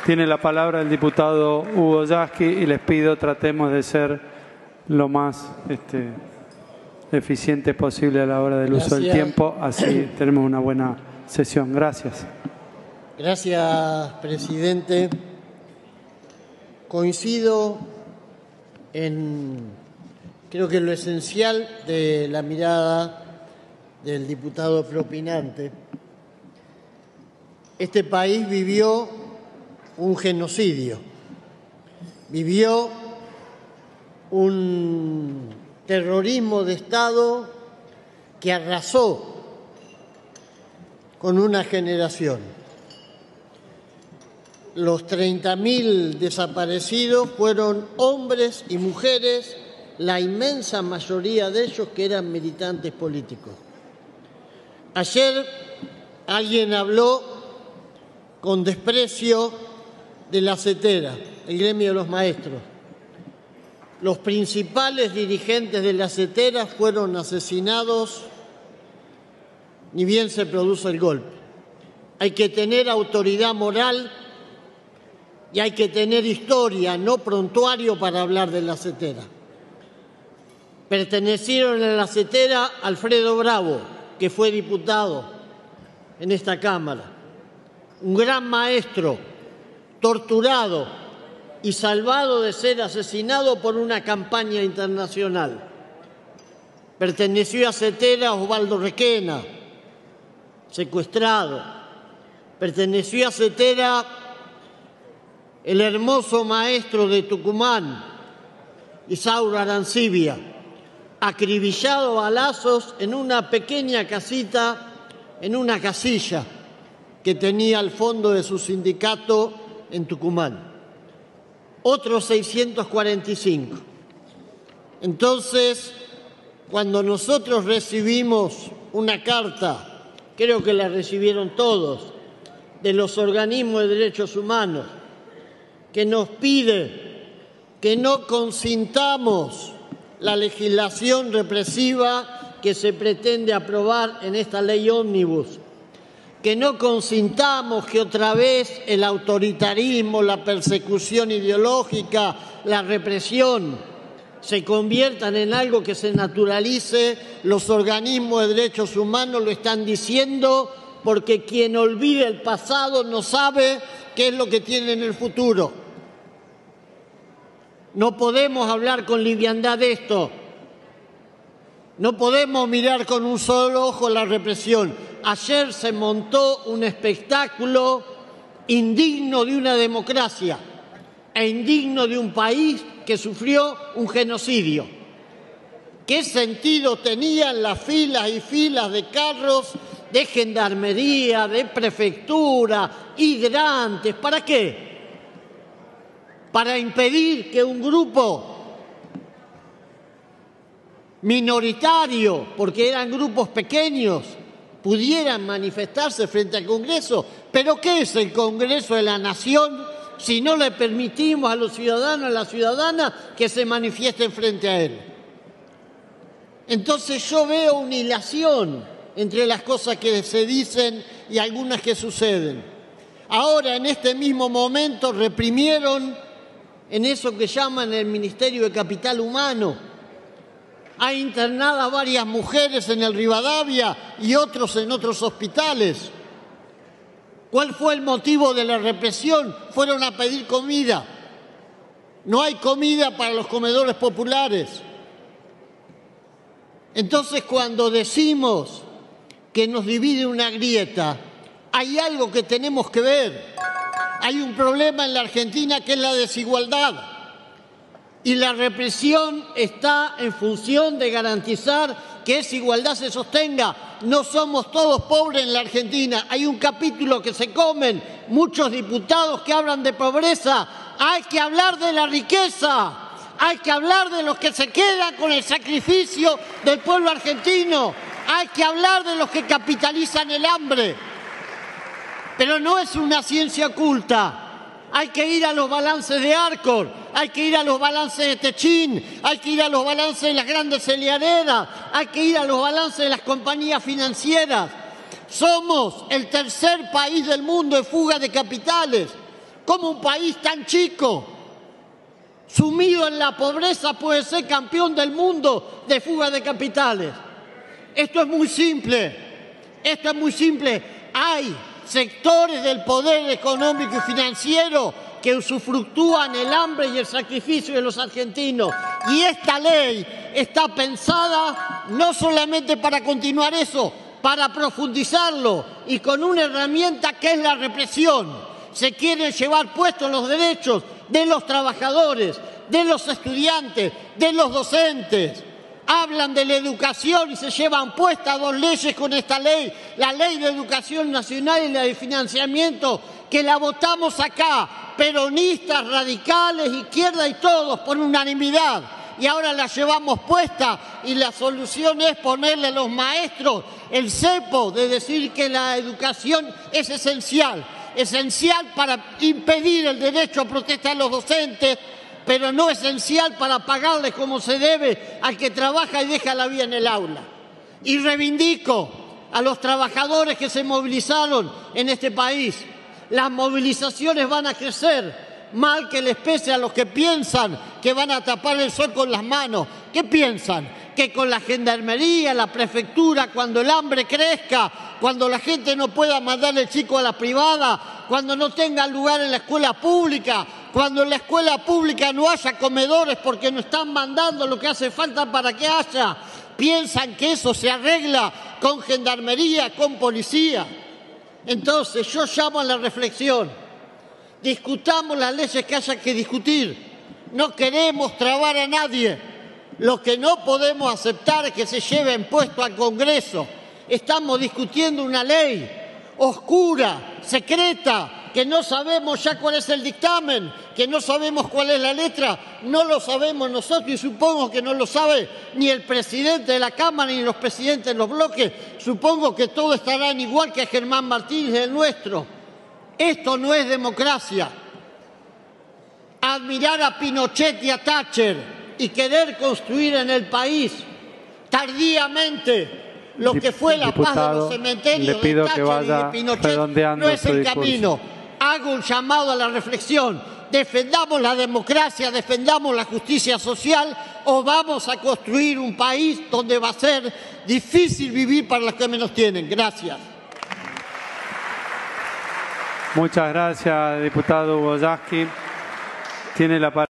Tiene la palabra el diputado Hugo Yasky y les pido tratemos de ser lo más eficientes posible a la hora del uso del tiempo, así tenemos una buena sesión. Gracias. Gracias, presidente. Coincido creo que lo esencial de la mirada del diputado propinante. Este país vivió un genocidio, vivió un terrorismo de Estado que arrasó con una generación. Los 30.000 desaparecidos fueron hombres y mujeres, la inmensa mayoría de ellos que eran militantes políticos. Ayer alguien habló con desprecio de la CETERA, el gremio de los maestros. Los principales dirigentes de la CETERA fueron asesinados ni bien se produce el golpe. Hay que tener autoridad moral y hay que tener historia, no prontuario, para hablar de la CETERA. Pertenecieron a la CETERA Alfredo Bravo, que fue diputado en esta Cámara, un gran maestro, torturado y salvado de ser asesinado por una campaña internacional. Perteneció a CETERA Osvaldo Requena, secuestrado. Perteneció a CETERA el hermoso maestro de Tucumán, Isauro Arancibia, acribillado a balazos en una pequeña casita, en una casilla que tenía al fondo de su sindicato en Tucumán. Otros 645. Entonces, cuando nosotros recibimos una carta, creo que la recibieron todos, de los organismos de derechos humanos, que nos pide que no consintamos la legislación represiva que se pretende aprobar en esta ley ómnibus, que no consintamos que otra vez el autoritarismo, la persecución ideológica, la represión se conviertan en algo que se naturalice. Los organismos de derechos humanos lo están diciendo porque quien olvide el pasado no sabe qué es lo que tiene en el futuro. No podemos hablar con liviandad de esto. No podemos mirar con un solo ojo la represión. Ayer se montó un espectáculo indigno de una democracia e indigno de un país que sufrió un genocidio. ¿Qué sentido tenían las filas y filas de carros de gendarmería, de prefectura, hidrantes? ¿Para qué? Para impedir que un grupo minoritario, porque eran grupos pequeños, pudieran manifestarse frente al Congreso. ¿Pero qué es el Congreso de la Nación si no le permitimos a los ciudadanos, a las ciudadanas, que se manifiesten frente a él? Entonces yo veo una hilación entre las cosas que se dicen y algunas que suceden. Ahora, en este mismo momento, reprimieron en eso que llaman el Ministerio de Capital Humano. Hay internadas varias mujeres en el Rivadavia y otros en otros hospitales. ¿Cuál fue el motivo de la represión? Fueron a pedir comida. No hay comida para los comedores populares. Entonces, cuando decimos que nos divide una grieta, hay algo que tenemos que ver. Hay un problema en la Argentina que es la desigualdad. Y la represión está en función de garantizar que esa igualdad se sostenga. No somos todos pobres en la Argentina. Hay un capítulo que se comen muchos diputados que hablan de pobreza. Hay que hablar de la riqueza. Hay que hablar de los que se quedan con el sacrificio del pueblo argentino. Hay que hablar de los que capitalizan el hambre. Pero no es una ciencia oculta. Hay que ir a los balances de Arcor, hay que ir a los balances de Techín, hay que ir a los balances de las grandes celiareras, hay que ir a los balances de las compañías financieras. Somos el tercer país del mundo en fuga de capitales. ¿Cómo un país tan chico, sumido en la pobreza, puede ser campeón del mundo de fuga de capitales? Esto es muy simple. Esto es muy simple. Hay sectores del poder económico y financiero que usufructúan el hambre y el sacrificio de los argentinos. Y esta ley está pensada no solamente para continuar eso, para profundizarlo y con una herramienta que es la represión. Se quieren llevar puestos los derechos de los trabajadores, de los estudiantes, de los docentes. Hablan de la educación y se llevan puestas dos leyes con esta ley, la Ley de Educación Nacional y la de Financiamiento, que la votamos acá, peronistas, radicales, izquierda y todos, por unanimidad. Y ahora la llevamos puesta y la solución es ponerle a los maestros el cepo de decir que la educación es esencial para impedir el derecho a protesta de los docentes, pero no esencial para pagarles como se debe al que trabaja y deja la vida en el aula. Y reivindico a los trabajadores que se movilizaron en este país. Las movilizaciones van a crecer, mal que les pese a los que piensan que van a tapar el sol con las manos. ¿Qué piensan? Que con la gendarmería, la prefectura, cuando el hambre crezca, cuando la gente no pueda mandar el chico a la privada, cuando no tenga lugar en la escuela pública, cuando en la escuela pública no haya comedores porque no están mandando lo que hace falta para que haya, piensan que eso se arregla con gendarmería, con policía. Entonces yo llamo a la reflexión. Discutamos las leyes que haya que discutir. No queremos trabar a nadie. Lo que no podemos aceptar es que se lleven puesto al Congreso. Estamos discutiendo una ley oscura, secreta, que no sabemos ya cuál es el dictamen, que no sabemos cuál es la letra, no lo sabemos nosotros y supongo que no lo sabe ni el presidente de la Cámara ni los presidentes de los bloques. Supongo que todos estarán igual que Germán Martínez, el nuestro. Esto no es democracia. Admirar a Pinochet y a Thatcher y querer construir en el país tardíamente lo que fue la paz de los cementerios de Thatcher y de Pinochet no es el camino. Hago un llamado a la reflexión. Defendamos la democracia, defendamos la justicia social o vamos a construir un país donde va a ser difícil vivir para los que menos tienen. Gracias. Muchas gracias, diputado Boyarsky. Tiene la palabra.